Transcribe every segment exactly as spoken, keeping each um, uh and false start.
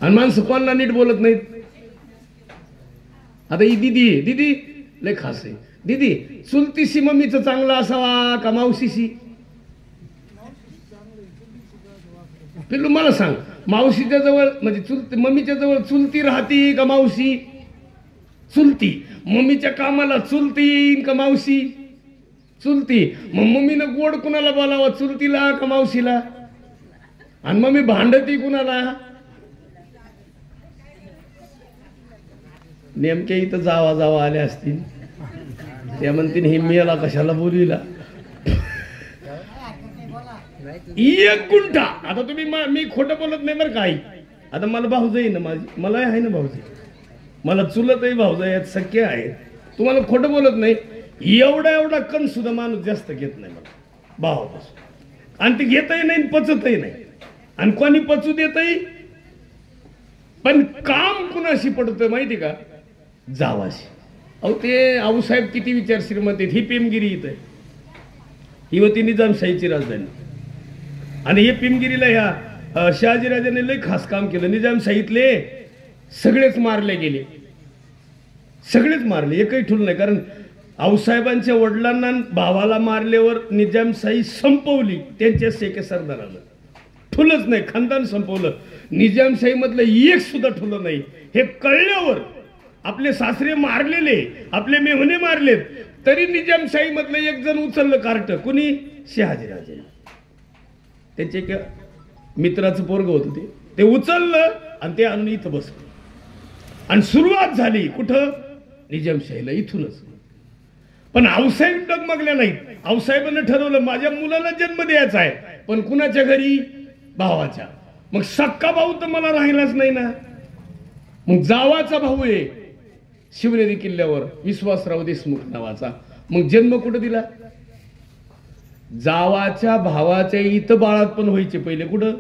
आणि माणसं कोणाला नीट बोलत नाहीत. आता ही दिदी आहे, दिदी लय खास आहे. दिदी चुलतीशी मम्मीचं चांगलं असावा का मावशीशी? पिल्लू मला सांग, मावशीच्या जवळ म्हणजे चुलती मम्मीच्या जवळ चुलती राहती का मावशी? चुलती. मम्मीच्या कामाला चुलती का मावशी? चुलती. मग मम्मीनं गोड कुणाला बोलावं, चुलतीला का मावशीला? आणि मम्मी भांडती कुणाला? नेमके इथं जावा जावा आले असतील, त्या म्हणतील हे मेला कशाला बोलीला. एक गुंठा. आता तुम्ही मी खोटं बोलत नाही बरं काही. आता मला भाऊज आहे ना, माझी मला आहे ना भाऊज, मला चुलत आहे, भाऊज आहेत, सख्य आहेत. तुम्हाला खोटं बोलत नाही. एवढा एवढा कण सुद्धा माणूस जास्त घेत नाही मला भावापासून. आणि ते घेतही नाही पचतही नाही. आणि कोणी पचू देतही. पण काम कुणाशी पडतं माहिती का? जावाशी. अहो ते आऊसाहेब किती विचार श्रीमंत आहेत. ही पेमगिरी इथं आहे, ही होती निजामशाहीची राजधानी. आणि हे पिमगिरीला ह्या शहाजीराजाने लय खास काम केलं. निजामशाहीतले सगळेच मारले गेले, सगळेच मारले, एकही ठुल नाही. कारण आऊसाहेबांच्या वडिलांना भावाला मारल्यावर निजामशाही संपवली त्यांच्या शेके सरदारानं. ठुलच नाही, खानदान संपवलं. निजामशाही मधलं एक सुद्धा ठुलं नाही. हे कळल्यावर आपले सासरे मारलेले, आपले मेहुणे मारलेत, तरी निजामशाही मधलं एक जण उचललं कार्ट. कुणी? शहाजीराजे. त्यांचे एक मित्राचं पोरग होतं, ते ते उचललं आणि ते आणून इथं बसलं. आणि सुरुवात झाली कुठं? निजामशाहीला, इथूनच. पण आऊसाहेब डगमगल्या नाहीत. आऊसाहेबांनी ठरवलं माझ्या मुलाला जन्म द्यायचा आहे, पण कुणाच्या घरी? भावाच्या. मग सक्का भाऊ तर मला राहिलाच नाही ना. मग जावाचा भाऊ आहे शिवनेरी किल्ल्यावर, विश्वासराव देशमुख नावाचा. मग जन्म कुठं दिला? जावाच्या भावाच्या इथं बाळात पण व्हायचे पहिले. कुठं?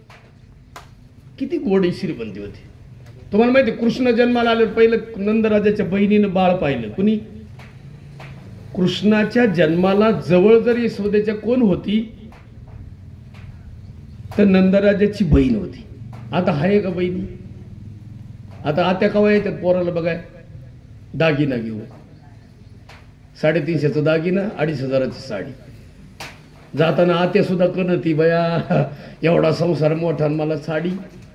किती गोडी श्रीमंती होती. तुम्हाला माहिती, कृष्ण जन्माला आले पहिलं नंदराजाच्या बहिणीनं बाळ पाहिलं. कुणी? कृष्णाच्या जन्माला जवळ जर यशोदेच्या कोण होती तर नंदराजाची बहीण होती. आता आहे का बहिणी? आता आत्या कवा येतात पोराला बघाय? दागिना घेऊन. साडेतीनशेचा दागिना, अडीच हजाराची साडी. जाताना आत्या सुद्धा कणती, बया एवढा संसार मोठा मला साडी.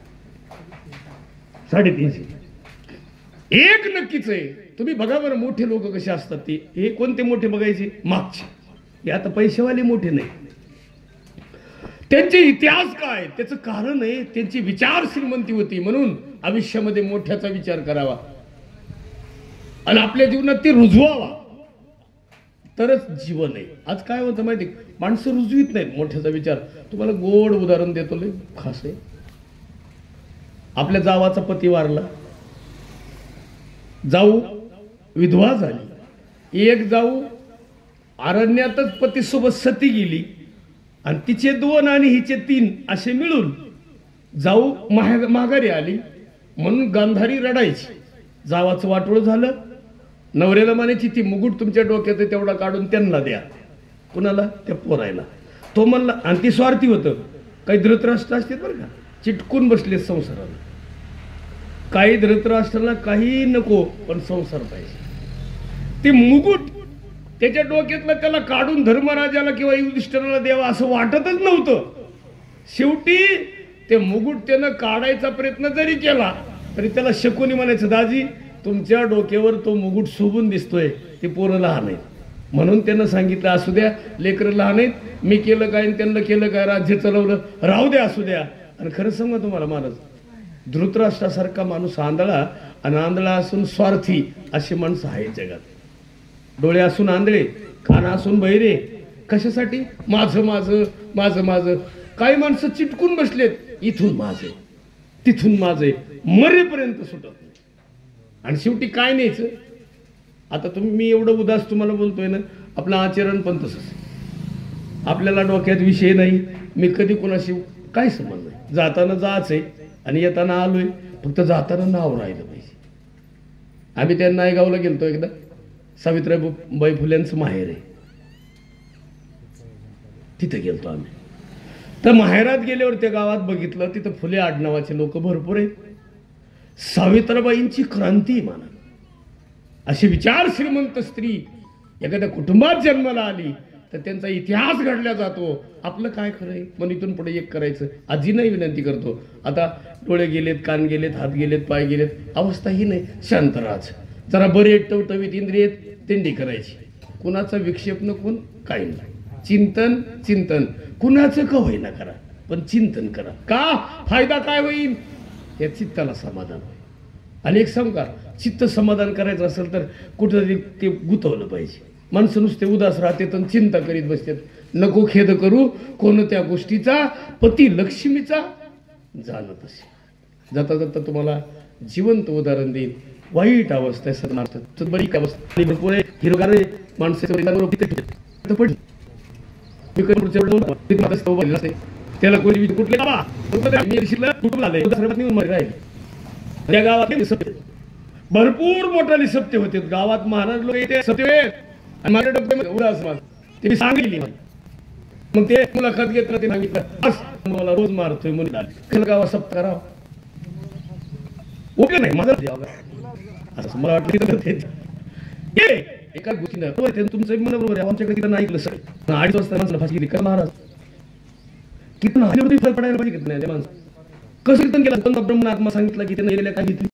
साडेतीनशे. एक नक्कीच आहे. तुम्ही बघा बरं मोठे लोक कसे असतात. ते हे कोणते मोठे बघायचे? मागचे. हे आता पैसेवाले मोठे नाही. त्यांचे इतिहास काय? त्याचं कारण आहे त्यांची विचार श्रीमंती होती. म्हणून आयुष्यामध्ये मोठ्याचा विचार करावा आणि आपल्या जीवनात ते रुजवावा, तरच जीवन आहे. आज काय होतं माहिती, माणसं रुजवीत नाहीत मोठ्याचा विचार. तुम्हाला गोड उदाहरण देतो, लय खास आहे. आपल्या जावाचा पती वारला, जाऊ विधवा झाली. एक जाऊ अरण्यातच पतीसोबत सती गेली आणि तिचे दोन आणि हिचे तीन असे मिळून जाऊ माघारी आली. म्हणून गांधारी रडायची. जावाचं वाटोळ झालं. नवऱ्याला म्हणायची ती मुकुट तुमच्या डोक्यात तेवढा काढून त्यांना द्या. कुणाला? त्या पोरायला. तो म्हणला, आणि ती स्वार्थी होतं. काही धृतराष्ट्र असते बरं का, चिटकून बसले संसाराला. काही धृतराष्ट्राला काही नको, पण संसार पाहिजे. ते मुकुट त्याच्या डोक्यातलं त्याला काढून धर्मराजाला किंवा युधिष्ठिराला द्यावा असं वाटतच नव्हतं. शेवटी ते मुकुट त्यानं काढायचा प्रयत्न जरी केला तरी त्याला शकुनी म्हणायचं, दाजी तुमच्या डोक्यावर तो मुकुट शोभून दिसतोय, ते पोरं लहान आहेत. म्हणून त्यानं सांगितलं असू द्या, लेकरं लहान आहेत, मी केलं काय आणि त्यांना केलं काय, राज्य चालवलं, राहू द्या असू द्या. आणि खरं सांगा तुम्हाला महाराज, धृतराष्ट्रासारखा माणूस आंधळा आणि आंधळा असून स्वार्थी अशी माणसं आहेत जगात. डोळे असून आंधळे, कान असून बहिरे. कशासाठी? माझं माझं माझं माझं. काही माणसं चिटकून बसलेत, इथून माझे तिथून माझे, मरेपर्यंत सुटत नाही. आणि शेवटी काय न्यायचं? आता तुम्ही, मी एवढं उदास तुम्हाला बोलतोय ना, आपलं आचरण पण तसंच. आपल्याला डोक्यात विषय नाही, मी कधी कोणाशी काय संबंध नाही. जाताना जाच आहे आणि येताना आलोय, फक्त जाताना नाव राहिलं पाहिजे. आम्ही त्या नायगावला गेलतो एकदा, सावित्रीबाई फुल्यांचं माहेर आहे, तिथे गेलतो आम्ही. तर माहेरात गेल्यावर त्या गावात बघितलं, तिथं फुले आडनावाचे लोक भरपूर आहेत. सावित्रीबाईंची क्रांती माना. अशी विचार श्रीमंत स्त्री एखाद्या कुटुंबात जन्माला आली तर त्यांचा इतिहास घडला जातो. आपलं काय खरंय म्हणून इथून पुढे एक करायचं. आजीनाही विनंती करतो, आता डोळे गेलेत, कान गेलेत, हात गेलेत, पाय गेलेत, अवस्था ही नाही, शांत राहाच. जरा बरे टवटवीत इंद्रियेत तेंडी करायची. कुणाचा विक्षेप नको, काही नाही. चिंतन चिंतन कुणाचं का होईना करा, पण चिंतन करा. का फायदा काय होईल, या चित्ताला समाधान होईल. आणि एक सांगू का, चित्त समाधान करायचं असेल तर कुठेतरी ते गुंतवलं पाहिजे. माणसं नुसते उदास राहते तर चिंता करीत बसतात. नको खेद करू कोणत्या गोष्टीचा, पती लक्ष्मीचा जाणत असे. जाता जाता तुम्हाला जिवंत उदाहरण देईल. वाईट अवस्था आहे सदनार्थ, बरी अवस्था भरपूर आहे. हिरोगार त्याला कोणी कुठले त्या गावात भरपूर मोठाले सत्य होते. गावात महाराज लोक येते सत्य आणि माझ्या डोक्यामध्ये उदास ते सांगितली. मग ते मुलाखत घेतलं, ते सांगितलं मला रोज मारतोय म्हणून गावात सप्त करावं ओके नाही माझं असं मला वाटलं. एका गोष्टीनं तुमचं मन बरोबर आहे. आमच्याकडे तिथं नाही ऐकलं सर, अडीच वाजता माणसाला फाशी दिली. का महाराज किती फरक पडायला पाहिजे किती नाही माणसं कसं कीर्तन केलं. ब्रह्मन आत्मा सांगितलं की त्यानं गेलेल्या काही